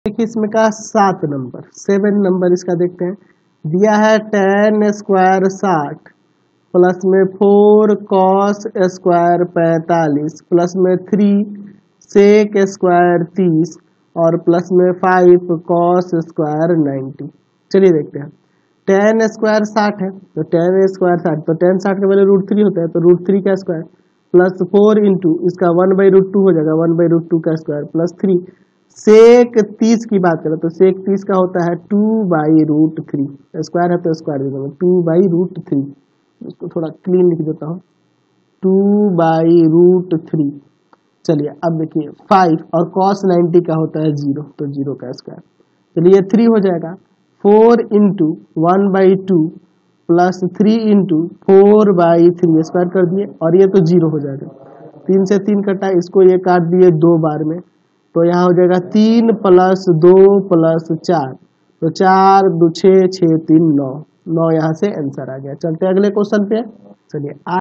देखिए इसमें का 7 नंबर 7 नंबर इसका देखते हैं। दिया है tan स्क्वायर 60 प्लस में 4 cos स्क्वायर 45 प्लस में 3 sec स्क्वायर 30 और प्लस में 5 cos स्क्वायर 90। चलिए देखते हैं। tan स्क्वायर 60 है तो tan स्क्वायर 60 तो tan 60 का वैल्यू √3 होता है तो √3 का स्क्वायर प्लस 4 इंटू इसका 1/√2 हो जाएगा 1/√2 का स्क्वायर प्लस 3 सेक 30 की बात करें तो सेक 30 का होता है 2/√3 स्क्वायर है तो स्क्वायर दे दूंगा 2/√3। इसको थोड़ा क्लीन लिख देता हूँ 2/√3। चलिए अब देखिए 5 और cos 90 का होता है 0 तो 0 का स्क्वायर। चलिए 3 हो जाएगा 4 इंटू 1/2 प्लस 3 इंटू 4/3 स्क्वायर कर दिए और ये तो 0 हो जाएगा। 3 से 3 कटा इसको ये काट दिए 2 बार में तो यहाँ हो जाएगा 3 + 2 + 4 तो 4 2 6 6 3 9 9 यहाँ से आंसर आ गया। चलते हैं अगले क्वेश्चन पे। चलिए